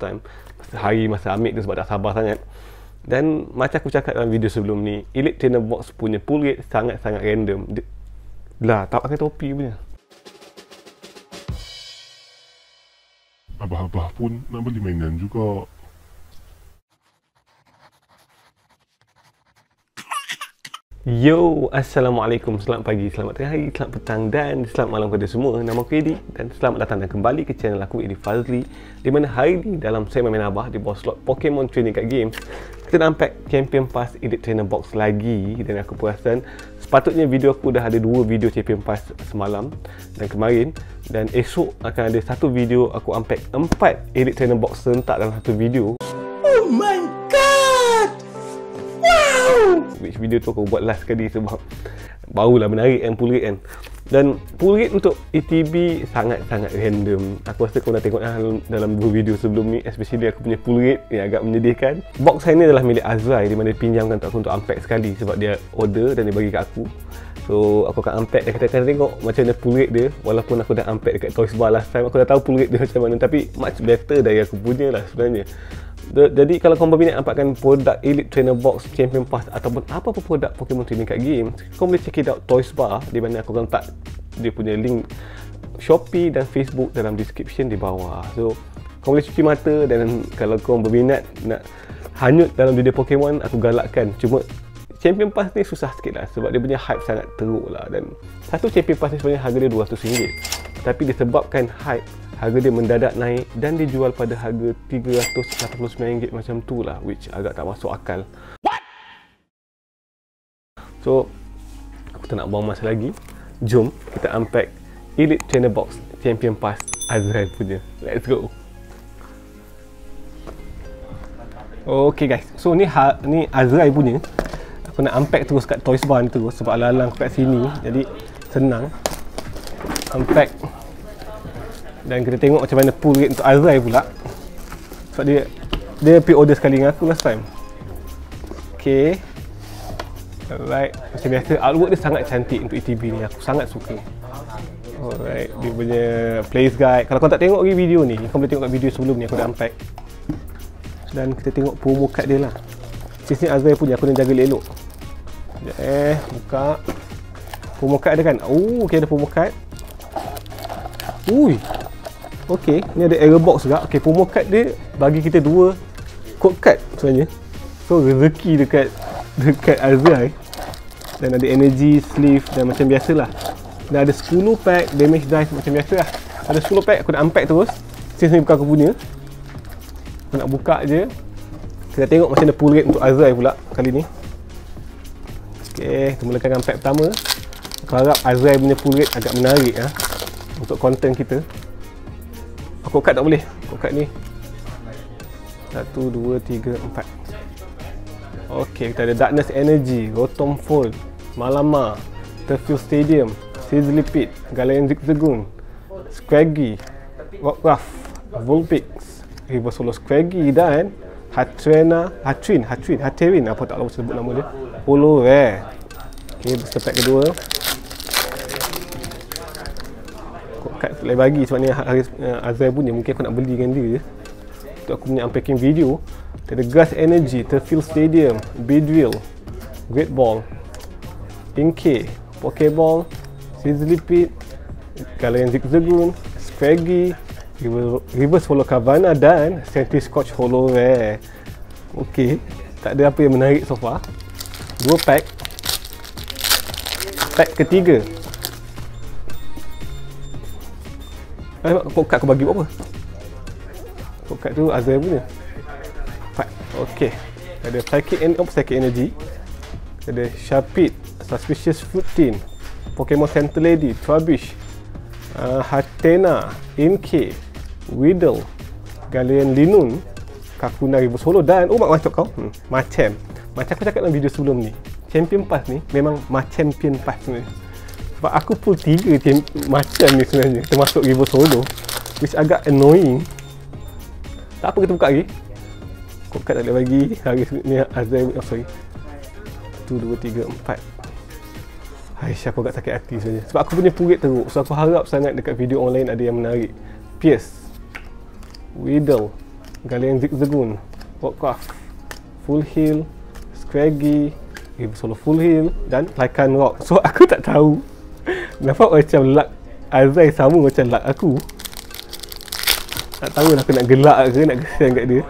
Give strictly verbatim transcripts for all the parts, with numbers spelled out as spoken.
time. Masa hari masa ambil tu sebab tak sabar sangat. Dan macam aku cakap dalam video sebelum ni, Elite Trainer Box punya pull rate sangat-sangat random. Dia, lah, tak pakai topi punya. Abah-abah pun nak beli mainan juga. Yo, Assalamualaikum, selamat pagi, selamat tengah hari, selamat petang dan selamat malam kepada semua. Nama aku Eddy dan selamat datang dan kembali ke channel aku ETBfazly, di mana hari ni dalam segmen MenanAbah di bawah slot Pokemon Training Card Games, kita nak unpack Champion Pass Elite Trainer Box lagi. Dan aku perasan sepatutnya video aku dah ada dua video Champion Pass semalam dan kemarin, dan esok akan ada satu video aku unpack empat Elite Trainer Box serentak dalam satu video. Oh my god! Wow! Which video tu aku buat last kali sebab barulah menarik kan pull rate kan. Dan pull rate untuk E T B sangat-sangat random. Aku rasa kau dah tengok lah dalam dua video sebelum ni, especially aku punya pull rate yang agak menyedihkan. Box saya ni adalah milik Azrai, di mana dia pinjamkan untuk aku untuk unpack sekali sebab dia order dan dia bagi kat aku. So aku akan unpack dan kita akan tengok macam mana pull rate dia. Walaupun aku dah unpack dekat Toysbar last time, aku dah tahu pull rate dia macam mana, tapi much better dari aku punya lah sebenarnya. Jadi kalau kau berminat nampakkan produk Elite Trainer Box, Champion Pass ataupun apa-apa produk Pokemon Training Card Games, kau boleh check it out Toysbar, di mana aku akan letak dia punya link Shopee dan Facebook dalam description di bawah. So kau boleh cuci mata, dan kalau kau berminat nak hanyut dalam dunia Pokemon, aku galakkan. Cuma Champion Pass ni susah sikit lah sebab dia punya hype sangat teruk lah, dan satu Champion Pass ni sebenarnya harga dia dua ratus ringgit, tapi disebabkan hype, harga dia mendadak naik dan dijual pada harga tiga ratus lapan puluh sembilan ringgit macam tu lah, which agak tak masuk akal. What? So aku tak nak buang masa lagi, jom kita unpack Elite Trainer Box Champion Pass Azrai punya. Let's go. Okay guys, so ni ha, ni Azrai punya. Aku nak unpack terus kat Toysbar ni terus sebab alang-alang aku kat sini, jadi senang unpack. Dan kita tengok macam mana pull rate untuk Azrai pula, sebab dia dia pre-order sekali dengan aku last time. Okay, alright, macam biasa artwork dia sangat cantik untuk E T B ni, aku sangat suka. Alright, dia punya place guide, kalau kau tak tengok lagi video ni, kau boleh tengok kat video sebelum ni aku dah unpack. Dan kita tengok promo card dia lah. Sini Azrai punya, aku nak jaga elok. Sekejap eh, buka promo card ada kan. Oh, okay, ada promo card. Ui, ok, ni ada error box juga. Ok, promo card dia bagi kita dua code card sebenarnya. So rezeki dekat dekat Azrai. Dan ada energy sleeve dan macam biasalah. Dan ada sepuluh pack damage dice macam biasa lah. Ada sepuluh pack, aku nak unpack terus. Since ni bukan aku punya, aku nak buka je. Kita tengok macam mana pull rate untuk Azrai pula kali ni. Ok, kita mulakan unpack pertama. Aku harap Azrai punya pull rate agak menarik lah untuk konten kita. Aku cut tak boleh. Aku cut ni satu, dua, tiga, empat. Ok, kita ada Darkness Energy, Rotom Fold, Malama, Turffield Stadium, Sizzly Pit, Galayan Zigzagoon, Scraggy, Rockruff, Vulpix, Reverse Holo Scraggy, dan Hatrena, Hatrin, Hatrin, Haterin, apa tak tahu sebut nama dia, Holo Rare. Ok, booster pack kedua. Kad boleh bagi sebab ni hari uh, Azrai punya, mungkin aku nak beli dengan dia je untuk aku punya unpacking video. Ada Grass Energy, Turffield Stadium, Beedrill, Great Ball, Inkay, Pokeball, Sizzly Pit, Galayan Zigzagoon, Scraggy, Reverse Holo Cavana dan Scotch Holo Rare. Ok, tak ada apa yang menarik so far. Dua pack. Pack ketiga. Eh, code card aku bagi buat apa? Code card tu Azrai punya. Empat. Okay. Ada Psychic, en oh, Psychic Energy. Ada Sharpit, Suspicious Fruit Tin, Pokemon Center Lady, Trubbish, uh, Hatena, Inkay, Weedle, Galayan Linun, Kakuna Reverse Holo, dan oh mak macam kau. Hmm, macam. Macam aku cakap dalam video sebelum ni, Champion Pass ni memang macam Champion Pass ni. Sebab aku pull tiga macam ni sebenarnya, termasuk reverse holo, which agak annoying. Tak apa, kita buka lagi. Code card tak boleh bagi. Hari ni Azrai, oh sorry, satu, dua, tiga, empat. Aisyah, aku agak sakit hati sebenarnya sebab aku punya pull rate teruk. So aku harap sangat dekat video online ada yang menarik. Pierce, Weedle, galian zigzagoon, rockcraft, full heel, scraggy, river solo full heel dan layannnnn rock. So aku tak tahu. Nampak macam luck Azrai sama macam luck aku. Tak tahu lah aku nak gelak ke nak kesian kat dia.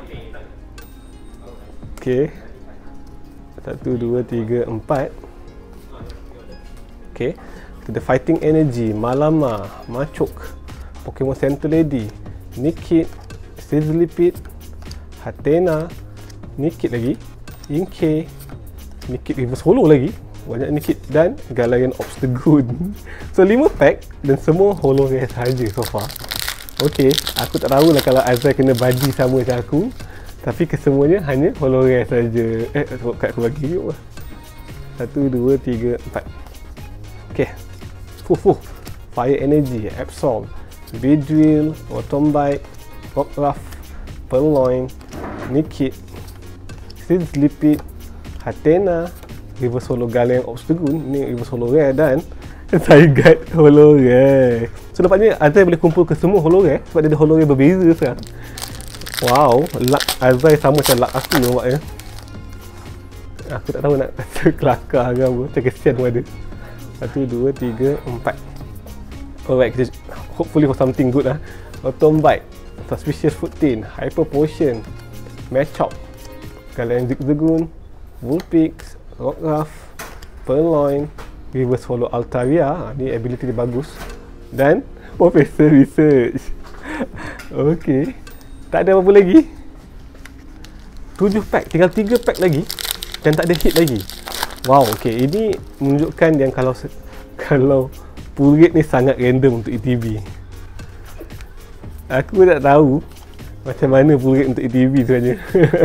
Okay. Satu, dua, tiga, empat. Okay. The fighting energy, Malama, Machok, Pokemon Center Lady, Nikit, Sizzlipit, Hatena, Nikit lagi, Inkay, Nikit reverse holo lagi, banyak Nikit dan Galayan Obstagoon. So lima pack dan semua holo rare sahaja so far. Okay, aku tak tahu lah kalau Azrai kena badi sama macam aku, tapi kesemuanya hanya holo rare sahaja. Eh, kat aku bagi yuk lah. Satu, dua, tiga, empat. Okay. Fuh, fuh. Fire Energy, Absol, Beedrill, Automobite, Rockruff, Purloin, Nikit, Sizzlipit, Hatena, reverse holo Galayan Obstagoon, ni reverse holo rare dan Zygarde holo rare. So nampaknya Azrai boleh kumpul ke semua holo rare sebab dia ada holo rare berbeza sekarang. Wow, luck Azrai sama macam luck aku nampaknya. Aku tak tahu nak kata kelakar ke apa, macam kesian pun ada. Satu, dua, tiga, empat. Alright, kita hopefully for something good lah. Automobite, Suspicious Foottin, Hyper Potion, Machop, Galayan Zigzagoon, Vulpix, Rockruff, Purloin, reverse holo Altaria, ni ability dia bagus, dan Professor Research. Okay, tak ada apa-apa lagi. tujuh pack, tinggal tiga pack lagi dan tak ada hit lagi. Wow, okay, ini menunjukkan yang kalau kalau pull rate ni sangat random untuk E T B. Aku tak tahu macam mana pull rate untuk E T B sebenarnya.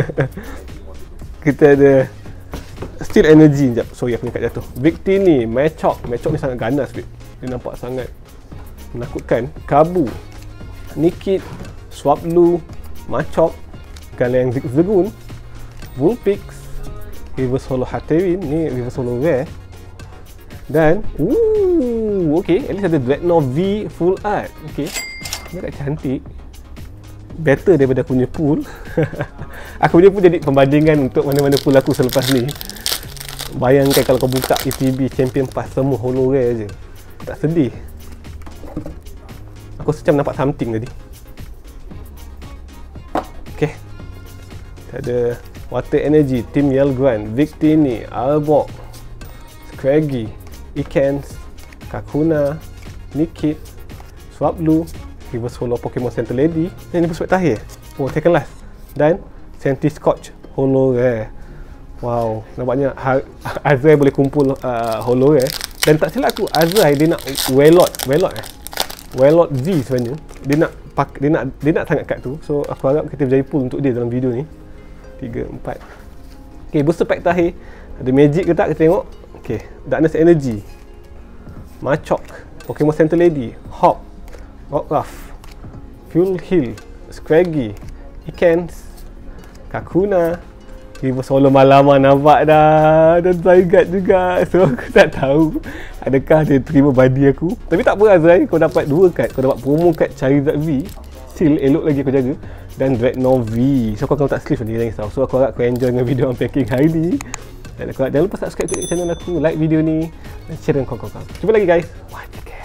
Kita ada Steel Energy, sekejap, sorry aku dekat jatuh. Victini ni, Machop, Machop ni sangat ganas, babe. Dia nampak sangat menakutkan. Kabu, Nikit, Swablu, Machop, Galayan Zigzagoon, Vulpix, reverse holo Hatterin, ni reverse holo rare. Dan, ooh, okay, at least ada Dreadnought V full art. Okay, ni agak cantik. Better daripada aku punya pool. Aku punya pool jadi pembandingan untuk mana-mana pool aku selepas ni. Bayangkan kalau kau buka E T B Champion Pass semua holo rare je, tak sedih. Aku macam nampak something tadi. Okay, ada Water Energy, Team Yelgran, Victini, Arbok, Scraggy, Ikens, Kakuna, Nikit, Swablu, reverse holo Pokemon Center Lady, dan ini perspek terakhir. Oh, second last. Dan Sentiscotch holo rare. Wow, nampaknya Azrai boleh kumpul uh, holo rare. Dan tak silap aku, Azrai dia nak Wailord, Wailord eh? Wailord V sebenarnya. Dia nak pak, dia nak dia nak sangat kad tu. So aku harap kita berjaya pull untuk dia dalam video ni. tiga, empat. Okay, booster pack terakhir. Ada magic ke tak kita tengok. Okay, Darkness Energy, Machop, Pokemon Center Lady, Hop, Rockruff, Fuel Hill, Scraggy, Ikens, Kakuna, reverse holo Malama nampak dah, dan Zygarde juga. So aku tak tahu adakah dia terima badi aku. Tapi tak apa Azrai, kau dapat dua kad. Kau dapat promo kad Charizard V, still elok lagi aku jaga, dan Dreadnought V. So kau kalau tak sleeve ni, jangan risau. So aku harap kau enjoy dengan video unpacking hari ni. Dan aku harap jangan lupa subscribe ke channel aku, like video ni dan share dengan kawan-kawan. Jumpa lagi guys. Wah,